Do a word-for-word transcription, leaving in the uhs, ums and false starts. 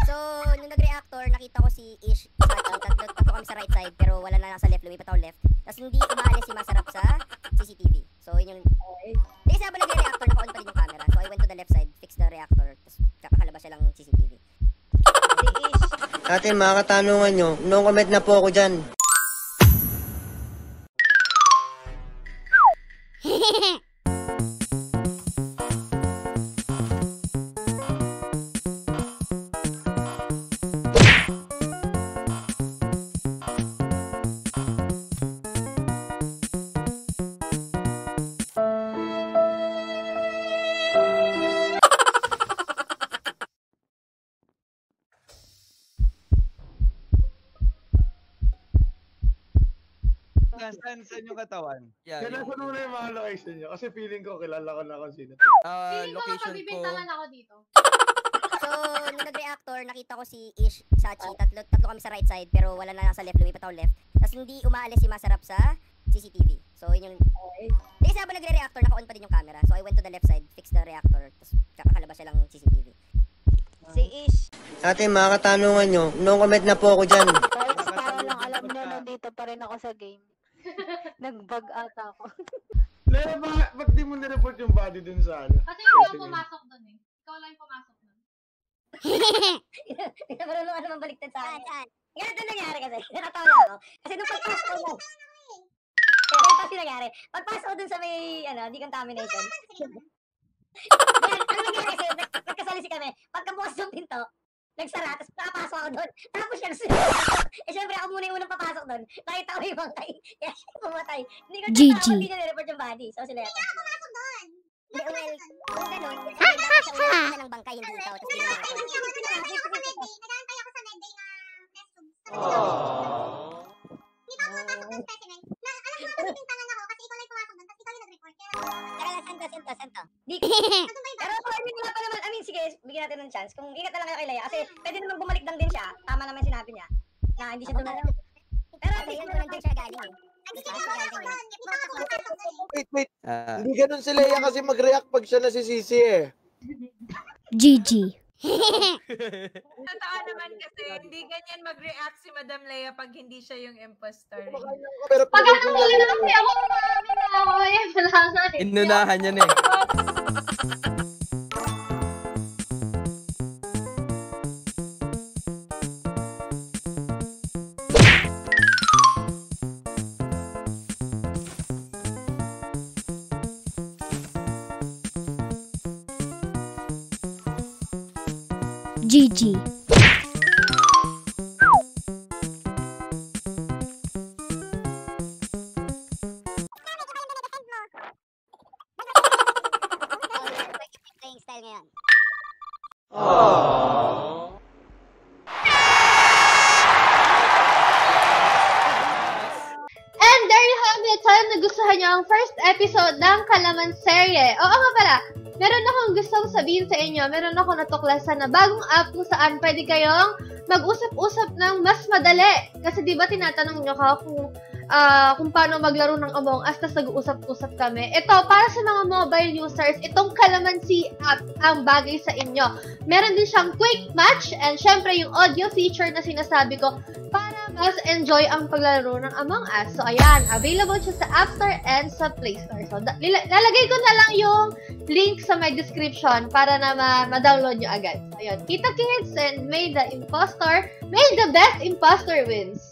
So, nung nag-reactor, nakita ko si Ish sa tatlo, tatlo kami sa right side, pero wala na nasa left, lumipat ako left. Tapos hindi umaalis si Masarap sa C C T V. So, yun yung... Okay. Hindi kasi habang nag-reactor, naka-on pa rin yung camera. So, I went to the left side, fix the reactor, tapos kakakalabas siya lang C C T V. Si Ish... Ate, mga katanungan nyo, no comment na po ako dyan. Saan, saan yung katawan? Yeah, Kailan yung- ko muna yung mga location nyo? Kasi feeling ko kilala ko na kung sino. Ah, Feeling ko location ko. mapagbibintangan ako dito. So, nung nag-reactor, nakita ko si Ish, Sachi, tatlo, tatlo kami sa right side, pero wala na nasa left, lumipat ako left. Tapos hindi umaalis si Masarap sa C C T V. So, yun yung... Okay. Hindi kasi habang nag-reactor, naka-on pa rin yung camera. So, I went to the left side, fix the reactor, tapos kakakalabas siya lang C C T V. Si Ish... Ate, mga katanungan nyo, no comment na po ako dyan. Guys, para lang alam nyo, nandito pa rin ako sa game. Nag-bug ata ako. Lea, ba, ba't di mo nireport yung body dun sa ano? Kasi ikaw pumasok dun eh. Ikaw lang yung pumasok dun. Marunong ka naman baliktad sa akin. Saan? Ganito nangyari kasi. Nakatawa na ako. Kasi nung pagpasok ko mo. Kaya ito kasi nangyari. Pagpasok ko dun sa may, ano, decontamination. Yan, ano nangyari kasi, nagkasali si kami. Pagkabukas ng pinto, nagsara, tapos nakapasok ako doon. Tapos siya nasusunod. Eh, syempre, ako muna yung unang papasok doon. Nakita ko yung bangkay. Kaya siya pumatay. Hindi ko G G. hindi niya nireport yung body. So, sila yata. Hindi ako pumasok doon. Well, kung ganun, dapat sa una ng bangkay, hindi ikaw. Tapos hindi ako. Nagantay ako sa medbay. Nagantay ako sa medbay na test tubes. Hindi pa ako papasok ng specimen. Alam ko na pintangan ako kasi ikaw lang pumasok doon. Tapos ikaw yung nag-report. Kaya sento, sento, sento. Pero I mean, wala pa naman. I mean, sige, bigyan natin ng chance. Kung ingat na lang kayo kay Lea. Kasi pwede naman bumalik lang din siya. Tama naman sinabi niya. Na hindi siya tumala. Pero at least naman din siya galing eh. Hindi siya galing doon. Hindi pa ako pumapasok doon eh. Wait, wait. Ah, Hindi ganun si Lea kasi mag-react pag siya nasisisi eh. G G. Totoo naman kasi hindi ganyan mag-react si Madam Lea pag hindi siya yung imposter. Pero Pag ano huli na kasi ako, marami na ako eh. Wala na eh. inunahan niya na eh. G G. Playing style ngayon. And there you have it. Sana nagustuhan nyo ang first episode ng Kalaman Serye. Oo nga pala, meron akong gustong sabihin sa inyo. Meron akong natuklasan na bagong app kung saan pwede kayong mag-usap-usap ng mas madali. Kasi di ba tinatanong nyo ka kung, uh, kung paano maglaro ng Among Us, tas nag-uusap-usap kami. Ito, para sa mga mobile users, itong Kalamansi app ang bagay sa inyo. Meron din siyang quick match and syempre yung audio feature na sinasabi ko para mas enjoy ang paglalaro ng Among Us. So, ayan, available siya sa App Store and sa Play Store. So, lalagay ko na lang yung link sa my description para na ma-download nyo agad. So, ayun, kita kids and may the imposter, may the best imposter wins.